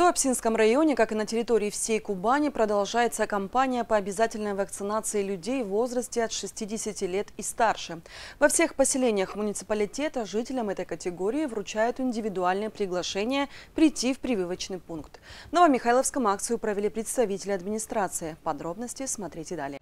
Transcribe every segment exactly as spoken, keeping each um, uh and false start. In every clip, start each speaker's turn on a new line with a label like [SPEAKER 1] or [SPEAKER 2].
[SPEAKER 1] Туапсинском районе, как и на территории всей Кубани, продолжается кампания по обязательной вакцинации людей в возрасте от шестидесяти лет и старше. Во всех поселениях муниципалитета жителям этой категории вручают индивидуальные приглашения прийти в прививочный пункт. В Новомихайловском акцию провели представители администрации. Подробности смотрите далее.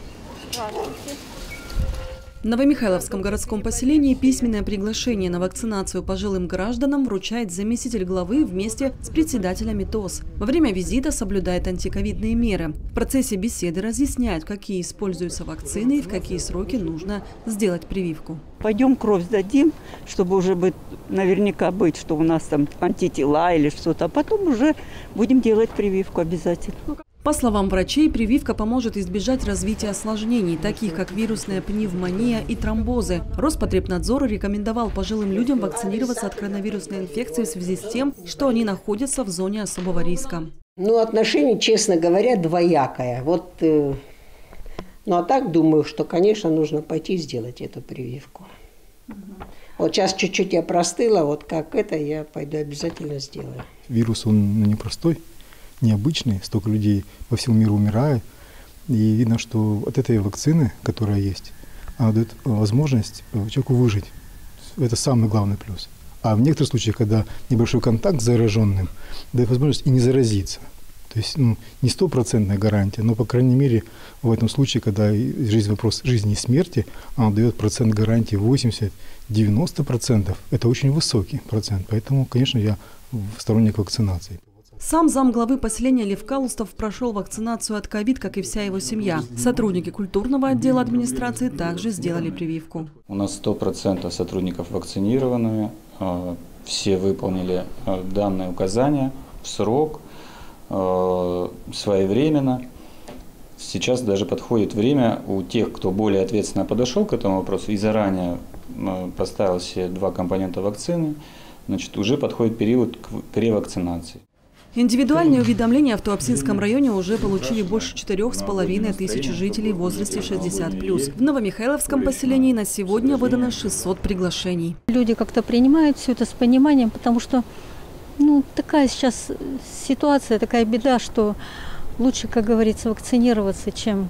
[SPEAKER 1] В Новомихайловском городском поселении письменное приглашение на вакцинацию пожилым гражданам вручает заместитель главы вместе с председателями ТОС. Во время визита соблюдает антиковидные меры. В процессе беседы разъясняют, какие используются вакцины и в какие сроки нужно сделать прививку.
[SPEAKER 2] Пойдем кровь сдадим, чтобы уже быть, наверняка быть, что у нас там антитела или что-то, а потом уже будем делать прививку обязательно.
[SPEAKER 1] По словам врачей, прививка поможет избежать развития осложнений, таких как вирусная пневмония и тромбозы. Роспотребнадзор рекомендовал пожилым людям вакцинироваться от коронавирусной инфекции в связи с тем, что они находятся в зоне особого риска.
[SPEAKER 3] Ну, отношение, честно говоря, двоякое. Вот, э, ну, а так думаю, что, конечно, нужно пойти сделать эту прививку. Вот сейчас чуть-чуть я простыла, вот как это, я пойду обязательно сделаю.
[SPEAKER 4] Вирус, он непростой. Необычный, столько людей по всему миру умирает. И видно, что от этой вакцины, которая есть, она дает возможность человеку выжить. Это самый главный плюс. А в некоторых случаях, когда небольшой контакт с зараженным, дает возможность и не заразиться. То есть ну, не стопроцентная гарантия, но, по крайней мере, в этом случае, когда жизнь, вопрос жизни и смерти, она дает процент гарантии восемьдесят-девяносто процентов. Это очень высокий процент. Поэтому, конечно, я сторонник вакцинации.
[SPEAKER 1] Сам замглавы поселения Лев Калустов прошел вакцинацию от ковид, как и вся его семья. Сотрудники культурного отдела администрации также сделали прививку.
[SPEAKER 5] У нас сто процентов сотрудников вакцинированы, все выполнили данные указания в срок, своевременно. Сейчас даже подходит время у тех, кто более ответственно подошел к этому вопросу и заранее поставил себе два компонента вакцины, значит, уже подходит период к ревакцинации.
[SPEAKER 1] Индивидуальные уведомления в Туапсинском районе уже получили больше четырех с половиной тысяч жителей в возрасте шестидесяти плюс. В Новомихайловском поселении на сегодня выдано шестьсот приглашений.
[SPEAKER 6] Люди как-то принимают все это с пониманием, потому что ну, такая сейчас ситуация, такая беда, что лучше, как говорится, вакцинироваться, чем,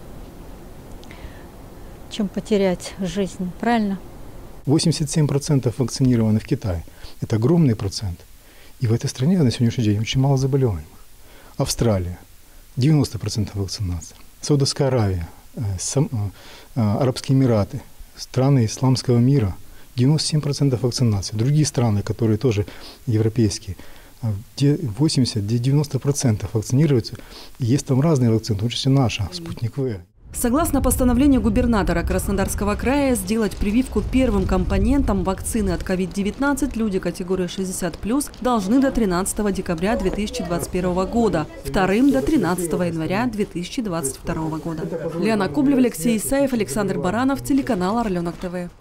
[SPEAKER 6] чем потерять жизнь. Правильно?
[SPEAKER 4] восемьдесят семь процентов вакцинированы в Китае. Это огромный процент. И в этой стране на сегодняшний день очень мало заболеваемых. Австралия – девяносто процентов вакцинации. Саудовская Аравия, э, сам, э, Арабские Эмираты, страны исламского мира – девяносто семь процентов вакцинации. Другие страны, которые тоже европейские, где восемьдесят-девяносто процентов вакцинируются. И есть там разные вакцины, в том числе наша, «Спутник В».
[SPEAKER 1] Согласно постановлению губернатора Краснодарского края, сделать прививку первым компонентом вакцины от ковид девятнадцать люди категории шестьдесят плюс должны до тринадцатого декабря две тысячи двадцать первого года, вторым до тринадцатого января две тысячи двадцать второго года. Лиана Кублева, Алексей Исаев, Александр Баранов, телеканал Орленок ТВ.